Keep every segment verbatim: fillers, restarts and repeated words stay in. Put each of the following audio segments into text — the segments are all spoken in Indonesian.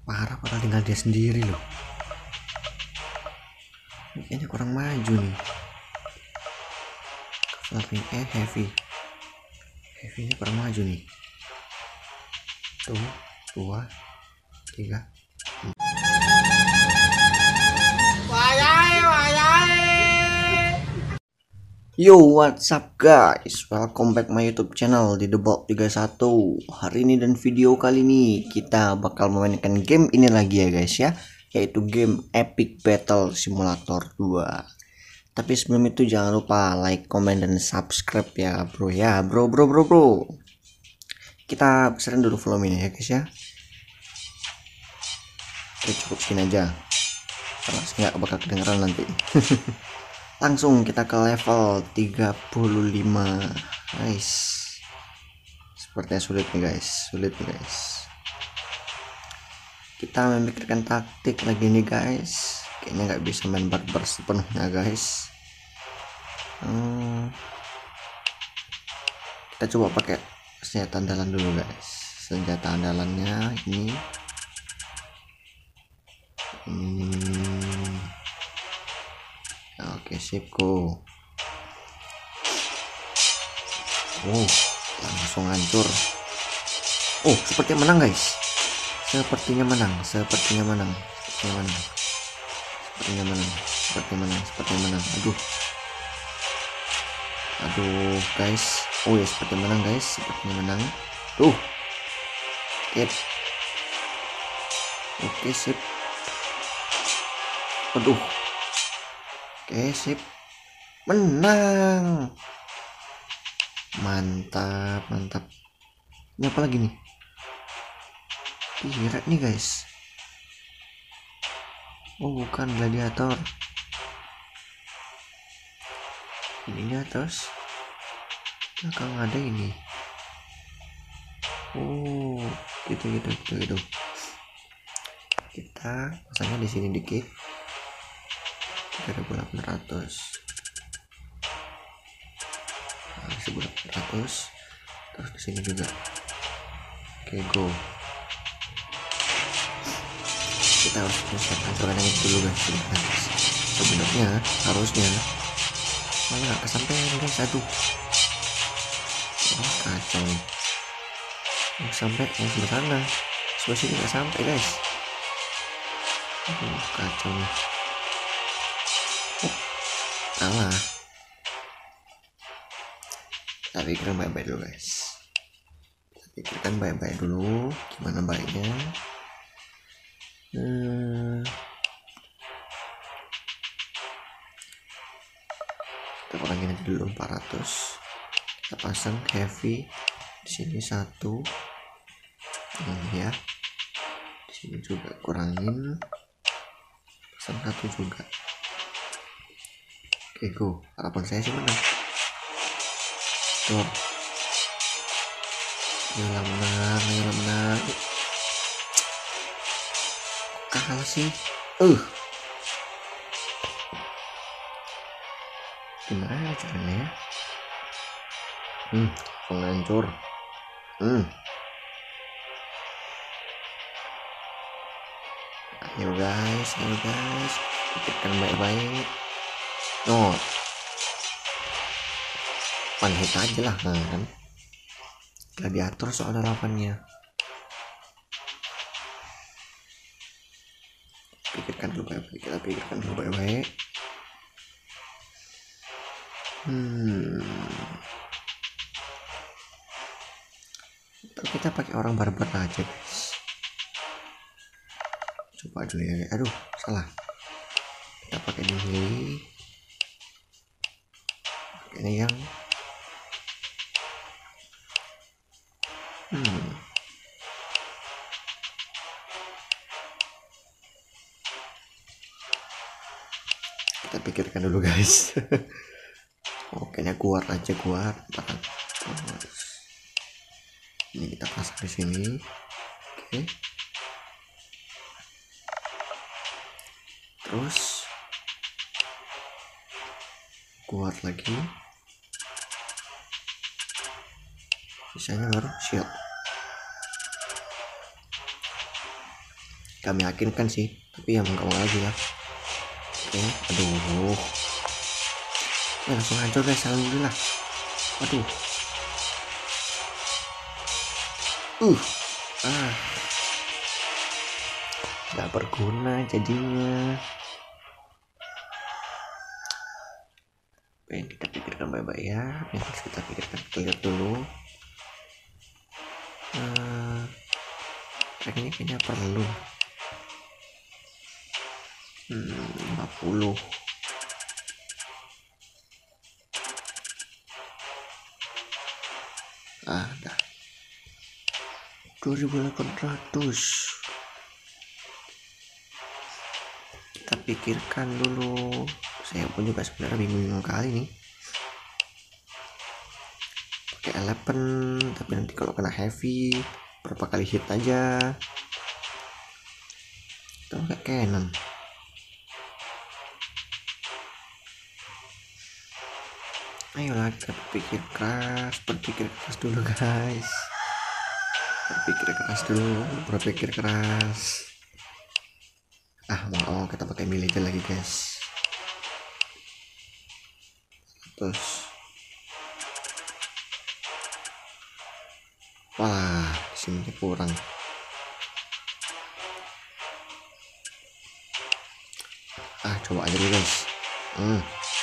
Parah, padahal tinggal dia sendiri loh. Ini kayaknya kurang maju nih. Fluffy eh heavy. Heavy nya kurang maju nih. Tuh, dua, tiga. Yo, what's up guys? Welcome back my YouTube channel di Debok tiga puluh satu. Hari ini dan video kali ini kita bakal memainkan game ini lagi ya guys ya, yaitu game Epic Battle Simulator dua. Tapi sebelum itu jangan lupa like, comment, dan subscribe ya bro ya, bro bro bro bro. Kita besarin dulu volumenya ya guys ya. Oke, cukup sini aja, karena nggak bakal kedengeran nanti. Langsung kita ke level tiga puluh lima guys. Sepertinya sulit nih guys, sulit nih guys. Kita memikirkan taktik lagi nih guys. Kayaknya nggak bisa main barbar sepenuhnya guys. hmm, Kita coba pakai senjata andalan dulu guys. Senjata andalannya ini hmm. Oke, sip go. Oh, langsung hancur. Oh, sepertinya menang guys. Sepertinya menang, sepertinya menang, sepertinya menang, sepertinya menang, sepertinya menang, sepertinya menang. Aduh, aduh guys. Oh ya, sepertinya menang guys, sepertinya menang. Tuh, sip. Oke, sip. Aduh. Oke, sip. Menang. Mantap, mantap. Ini apa lagi nih? Kira nih guys. Oh, bukan gladiator. Ini atas. Belakang ada ini. Oh, gitu gitu gitu gitu. Kita pasangnya di sini dikit. tiga ribu delapan ratus. Nah, seribu delapan ratus. Terus di sini juga. Oke, go. Kita harus hancurkan ini dulu guys. Sebenarnya harusnya malah nggak kesampaian guys. Aduh, oh, kacau nih. Oh, sampai yang sebelah sana, sebelah sini nggak sampai guys. Aduh, kacau nih. Oh, kalah. Kita pikirkan baik-baik dulu guys. Kita pikirkan baik-baik dulu gimana baiknya. Hmm. Kita kurangin aja dulu empat ratus. Kita pasang heavy di sini satu. Ini ya. Di sini juga kurangin. Pasang satu juga. Oke, go. Harapan saya sih menang. Tuh. Ayolah menang, ayolah menang. Kalah sih. Uh. Gimana caranya ya? Hmm, penghancur. Hmm. Ayo guys, ayo guys. Pikirkan baik-baik. No. One hit aja lah, nah, kan. Gladiator soal harapannya. Pikirkan dulu baik-baik, kita pikirkan dulu baik-baik. Hmm. Kita pakai orang barbar aja guys. Coba dulu ya. Aduh, salah. Kita pakai ini. Ini yang hmm. Kita pikirkan dulu guys. Oh, kayaknya kuat aja, kuat. Ini kita pasang di sini. Oke. Terus kuat lagi. Sisanya baru shield. Kami yakinkan sih, tapi ya nggak mau lagi lah. Oke, aduh, ya langsung hancur guys, alhamdulillah. Aduh, uh, ah, nggak berguna jadinya. Pengen kita pikirkan baik-baik ya, yang harus kita pikirkan, kita lihat dulu. Uh, ini kayaknya perlu. Hmm, lima puluh. Ah, dah. dua ribu delapan ratus. Kita pikirkan dulu. Saya pun juga sebenarnya bingung kali nih. Pakai eleven, tapi nanti kalau kena heavy berapa kali hit aja. Itu kayak cannon. Ayolah kita berpikir keras, berpikir keras dulu guys. Berpikir keras dulu, berpikir keras. Ah, mau kita pakai militer lagi guys. Terus, wah, sini kurang. Ah, coba aja dulu guys. Hmm.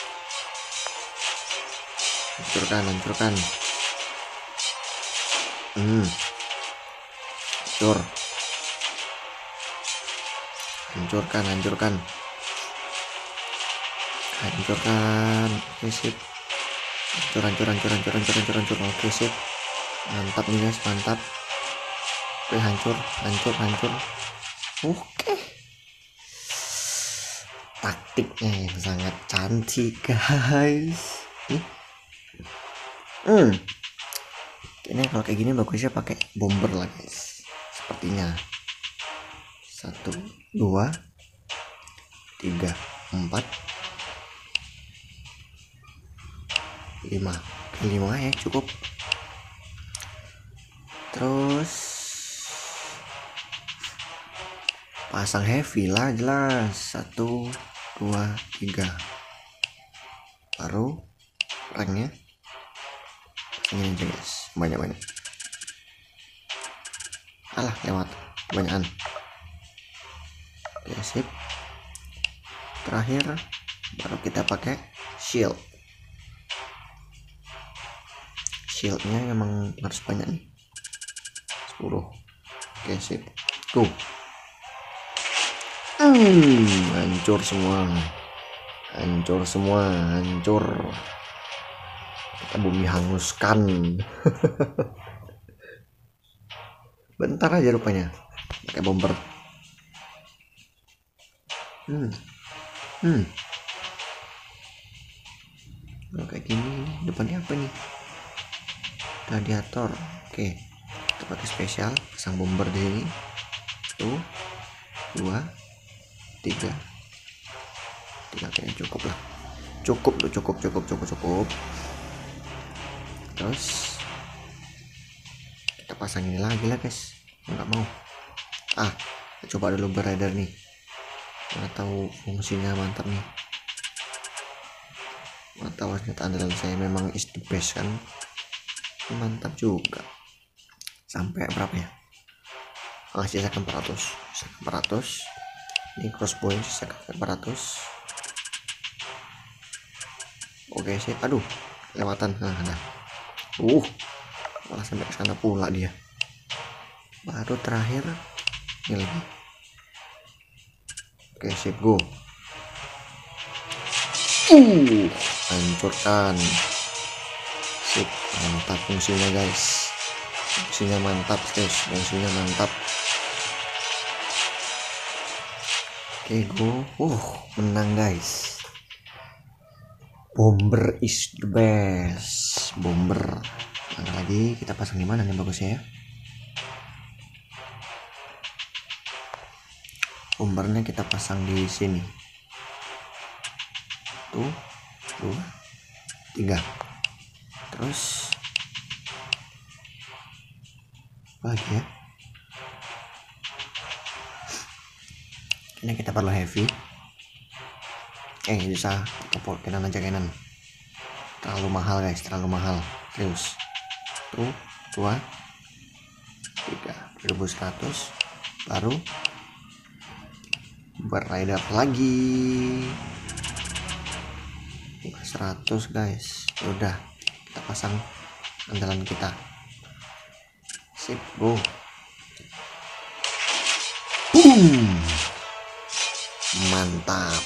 Hancurkan, hancurkan. Hmm. Hancur. Hancurkan, hancurkan. Hancurkan. Oke, sip. Hancur, hancur, hancur, hancur, hancur, hancur, hancur. Oke, sip. Mantap nih guys, mantap. Oke, hancur, hancur, hancur. Oke. Taktiknya yang sangat cantik guys. Nih. Hmm. Ini kalau kayak gini bagusnya pakai bomber lah guys. Sepertinya. Satu, dua, tiga, empat, lima. Lima ya cukup. Terus pasang heavy lah jelas. Satu, dua, tiga. Baru ranknya ini aja guys, banyak-banyak. Alah, lewat kebanyakan. Oke, sip. Terakhir baru kita pakai shield. Shieldnya emang harus banyak nih, sepuluh. Oke, sip. Tuh. Hmm, hancur semua. Hancur semua, hancur. Kita bumi hanguskan. Bentar aja rupanya pakai bomber. Hmm. Hmm. Kalau kayak gini depannya apa nih? Radiator. Oke. Kita pakai spesial, pasang bomber di sini. Tuh. Dua, tiga. Tiga kayaknya cukup lah. Cukup tuh, cukup, cukup, cukup, cukup. Terus kita pasang ini lagi lah guys, nggak mau. Ah, coba dulu berada nih, nggak tahu fungsinya. Mantap nih, mantap. Ternyata andalan saya memang is the best kan. Mantap juga. Sampai berapa ya? Ah, sisakan empat ratus, sisakan empat ratus. Ini crossbow sisakan empat ratus. Oke sih, aduh lewatan. Nah, ada uh malah sampai ke sana pula dia. Baru terakhir ini lagi. Oke, sip, go. Uh hancurkan. Sip, mantap fungsinya guys. Fungsinya mantap guys, fungsinya mantap. Oke, go. Uh menang guys. Bomber is the best. Bomber. Mana lagi kita pasang di mana nih bagusnya ya? Bombernya kita pasang di sini. Tuh, dua, tiga. Terus lagi ya. Ini kita perlu heavy. Eh bisa topol kanan aja, kanan terlalu mahal guys, terlalu mahal. Terus tuh dua tiga seribu seratus, baru berrider lagi seratus guys. Udah kita pasang andalan kita, sip, go. Boom, mantap.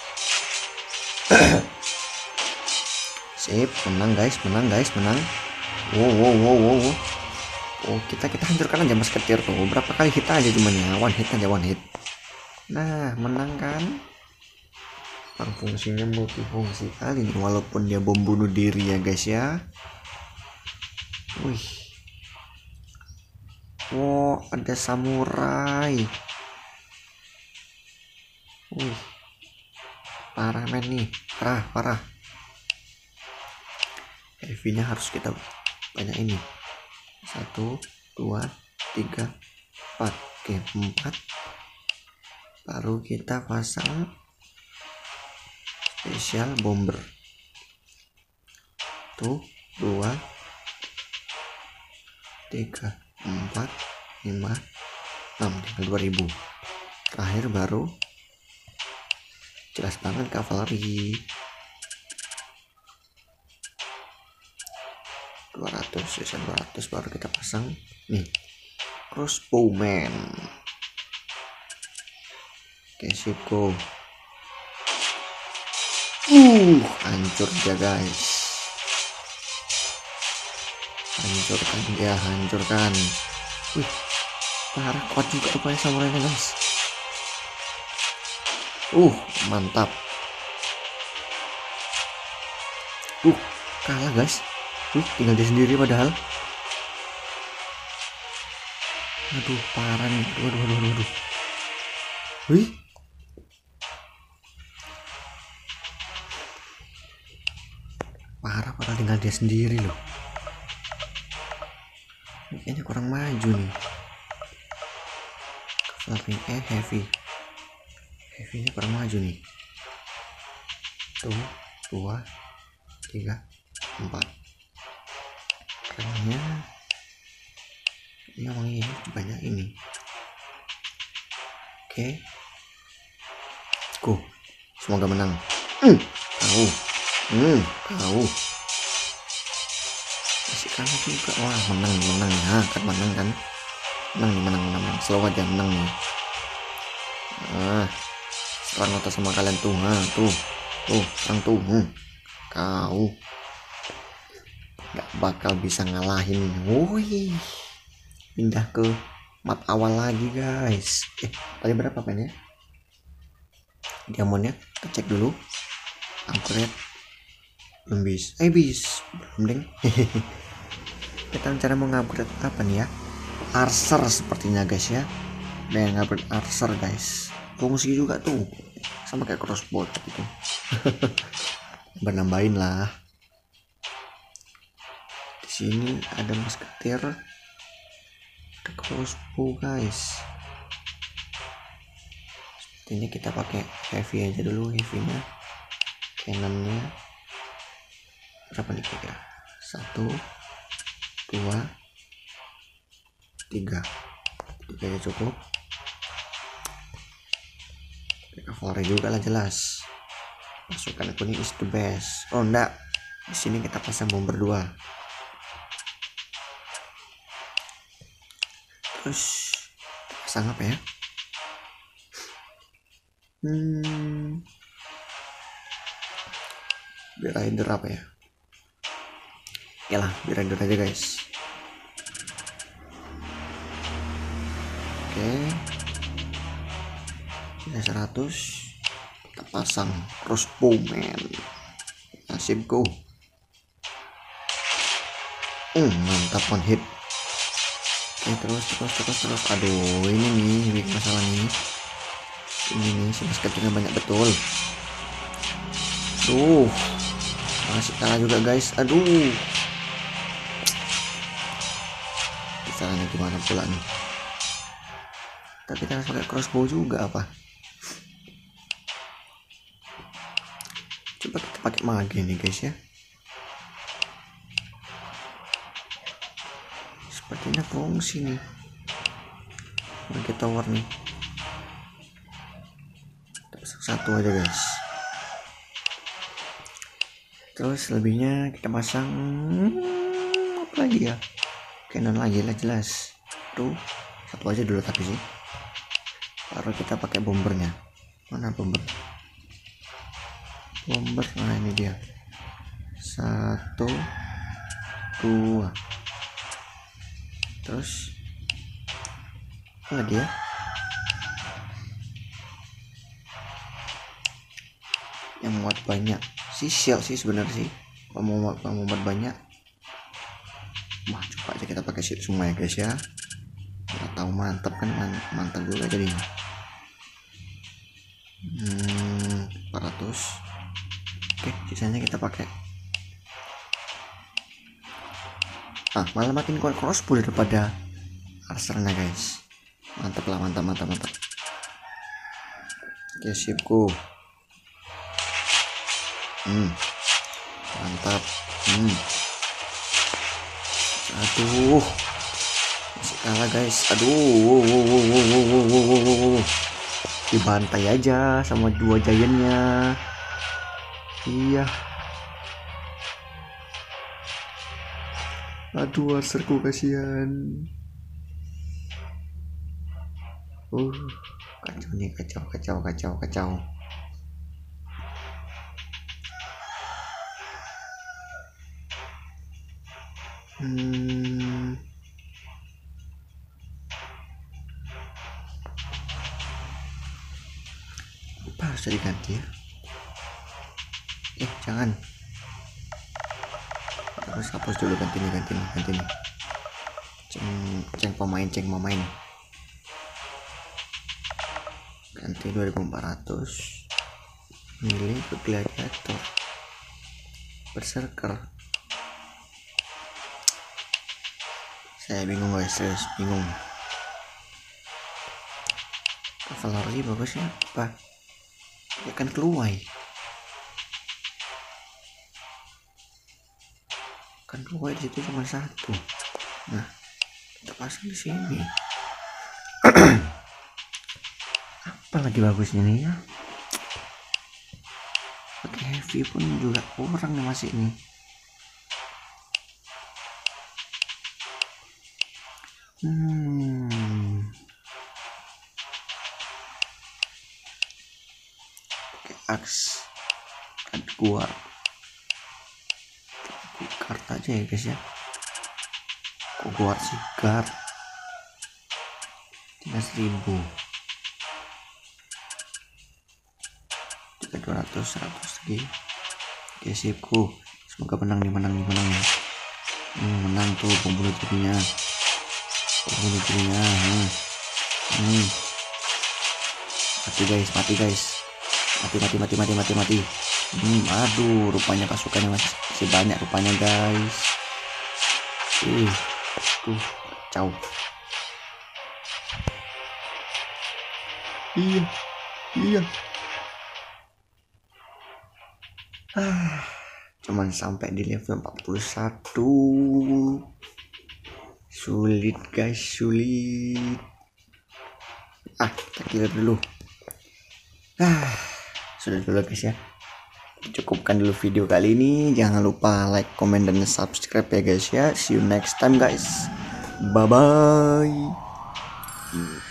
Sip, menang guys, menang guys, menang. Wow, wow, wow, wow, wow. Oh, kita kita hancurkan aja musketeer tuh. Berapa kali hit aja cuman ya, one hit aja, one hit. Nah, menang kan? Fungsinya multifungsi kali nih, walaupun dia bom bunuh diri ya guys ya. Wih, wow, ada samurai. Wih, parah men nih, parah parah. Heavy-nya harus kita banyak ini. Satu, dua, tiga, empat. Oke, empat. Baru kita pasang special bomber. Tuh, dua, tiga, empat, lima, enam. Tinggal dua ribu. Terakhir baru jelas banget kavaleri. dua ratus, sisa dua ratus, baru kita pasang nih crossbowman. Oke, sip, go. Uh, hancur dia guys. Hancurkan dia, hancurkan. Wih, parah, kuat juga rupanya samurainya guys. Uh, mantap. Uh, kalah guys. Wih, tinggal dia sendiri padahal. Aduh, parah nih. Waduh, waduh, waduh, waduh. Wih. Parah, padahal tinggal dia sendiri loh. Ini kayaknya kurang maju nih. Kavaleri eh heavy. Heavy-nya kurang maju nih. Tuh, dua, tiga, empat. Kayaknya ini emang ini banyak ini. Oke, go, semoga menang. Hmm, tahu, hmm, tahu. Masih kalah juga. Wah, menang, menang ya, kan menang kan, menang nih, menang, menang, menang. Slow aja, menang nih. Ah, serang atas sama kalian tuh, nah tuh, tuh, serang tuh, hmm. Kau gak bakal bisa ngalahin. Woi, pindah ke map awal lagi guys. Eh, tadi berapa pennya diamondnya? Kita cek dulu. Upgrade belum bisa. Eh bis belum deng. Kita cara mau ngupgrade apa nih ya? Archer sepertinya guys ya. Nah, ngupgrade Archer guys. Fungsi juga tuh sama kayak crossbow gitu. Bernambahin lah. Sini ada musketeer, ada crossbow guys. Sepertinya kita pakai heavy aja dulu. Heavy-nya, cannonnya berapa nih kira? Satu, dua, tiga, tiga aja cukup. Kavaleri juga lah jelas. Pasukan aku ini is the best. Oh enggak, di sini kita pasang bomber dua. Terus pasang apa ya? Hmm, rider apa ya? Yalah, rider aja guys. Oke, kita seratus. Kita pasang crossbowman. Nasib go. Hmm, mantap, one hit. Oke, terus terus terus terus. Aduh, ini nih weak masalah nih. Ini nih si musketeernya banyak betul. Tuh, masih kalah juga guys. Aduh, caranya gimana pula nih? Tapi kita harus pakai crossbow juga apa? coba kita pakai mage nih guys ya. Sepertinya fungsi nih mage tower nih. Satu aja guys. Terus lebihnya kita pasang apa lagi ya, cannon lagi lah jelas tuh, satu aja dulu tapi sih. Baru kita pakai bombernya. Mana bomber? Bomber mana ini dia? Satu, dua. Terus apa lagi ya? Yang muat banyak si shell sih sebenarnya sih. Kalau mau mau muat banyak, wah coba aja kita pakai shield semua ya guys ya. Kita tahu mantap kan, mantap juga jadinya. Hmm, empat ratus. Oke, sisanya kita pakai. Ah, malah makin kuat crossbow daripada archernya guys. Mantap lah, mantap mantap mantap. Oke, sipku. Hmm, mantap. Hmm. Aduh, masih kalah guys. Aduh, wow, wow, wow, wow, wow, wow, wow. Dibantai aja sama dua giantnya. Iya. Aduh, archerku kasihan. Uh, kacau nih, kacau, kacau, kacau, kacau. Hmm. Apa harus diganti ya? Eh jangan. Terus hapus dulu, ganti nih, ganti nih, ganti nih. Ceng, ceng pemain, ceng pemain. Ganti dua ribu empat ratus. Milih ke gladiator. Berserker. Saya bingung guys, serius bingung. Cavalry bagusnya apa? Ya kan keluar. Kan keluar di situ cuma satu. Nah, kita pasang di sini. Apa lagi bagusnya nih ya? Pakai heavy pun juga kurang nih masih ini. Hmm. Pakai axe, guard, guard aja ya guys ya. Kok guard sih, guard tiga ribu, tiga dua ratus, seratus lagi. Oke sipku, semoga menang nih, menang nih, menang nih. Hmm, menang tuh pembunuh dirinya. Pembunuh dirinya. Hmm. Hmm. Mati guys, mati guys. Mati, mati, mati, mati, mati, mati. Hmm, aduh, rupanya pasukannya masih, masih banyak rupanya guys. Ih, tuh, kacau. Iya, iya. Ah, cuman sampai di level empat puluh satu. Sulit guys, sulit. Ah, kita kira dulu. Ah, sudah dulu guys ya. Cukupkan dulu video kali ini. Jangan lupa like, comment, dan subscribe ya guys ya. See you next time guys. Bye bye.